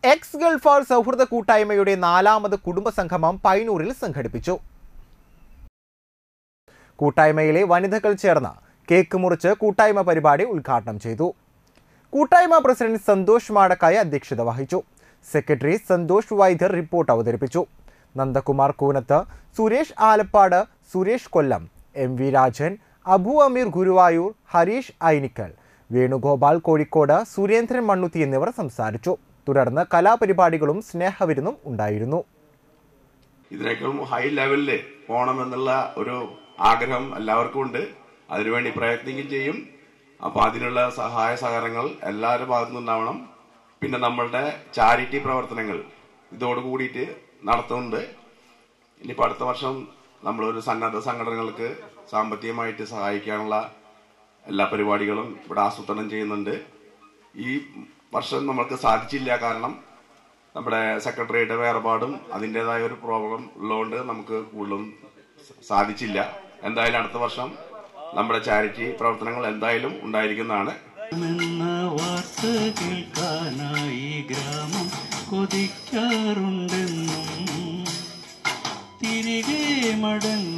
X Gulfar സൗഹൃദ കൂട്ടായ്മയുടെ 4ാമത് കുടുംബസംഗമം പയ്യന്നൂരിൽ സംഘടിപ്പിച്ചു. കൂട്ടായ്മയിലെ വനിതകൾ ചേർന്ന് കേക്ക് മുറിച്ച് കൂട്ടായ്മ പരിപാടി ഉദ്ഘാടനം ചെയ്തു. കൂട്ടായ്മ പ്രസിഡന്റ് സന്തോഷ് മാടക്കായ അധ്യക്ഷത വഹിച്ചു. സെക്രട്ടറി സന്തോഷ് വൈദ്യർ റിപ്പോർട്ട് അവതരിപ്പിച്ചു. നന്ദകുമാർ കൂനത്ത്, സുരേഷ് ആലപ്പാട്, സുരേഷ് കൊല്ലം, MV രാജൻ, അബു അമീർ ഗുരുവായൂർ, ഹരീഷ് ഐനിക്കൽ, വേണുഗോപാൽ കോഴിക്കോട്, സുരേന്ദ്രൻ മണ്ണുത്തി എന്നിവർ സംസാരിച്ചു. തുടർന്ന് കലാപരിപാടികളും സ്നേഹവിരുന്നും ഉണ്ടായിരുന്നു. ഇതിനേക്കാളും ഹൈ ലെവലിൽ പോകണമെന്നുള്ള ഒരു ആഗ്രഹം എല്ലാവർക്കും ഉണ്ട്. അതിനുവേണ്ടി പ്രയത്നിക്കുകയും ചെയ്യും. അപ്പോൾ അതിനുള്ള സഹായ സഹകരണങ്ങൾ എല്ലാവരുടെ ഭാഗത്തുനിന്നും ഉണ്ടാവണം. പിന്നെ നമ്മളുടെ ചാരിറ്റി പ്രവർത്തനങ്ങൾ ഇതോട് കൂടിയിട്ട് നടത്തുന്നുണ്ട്. ഇനിയിപ്പോൾ അടുത്ത വർഷം നമ്മളൊരു സന്നദ്ധ സംഘടനകൾക്ക് സാമ്പത്തികമായിട്ട് സഹായിക്കാനുള്ള എല്ലാ പരിപാടികളും ഇവിടെ ആസൂത്രണം ചെയ്യുന്നുണ്ട്. ഈ വർഷം നമ്മൾക്ക് സാധിച്ചില്ല, കാരണം നമ്മുടെ സെക്രട്ടറിയുടെ വേർപാടും അതിൻ്റെതായ ഒരു പ്രോബ്ലം ഉള്ളതുകൊണ്ട് നമുക്ക് കൂടുതലും സാധിച്ചില്ല. എന്തായാലും അടുത്ത വർഷം നമ്മുടെ ചാരിറ്റി പ്രവർത്തനങ്ങൾ എന്തായാലും ഉണ്ടായിരിക്കുന്നതാണ്. ഗ്രാമം കൊതിക്കാറുണ്ടെന്നും തിരികെ മടങ്ങ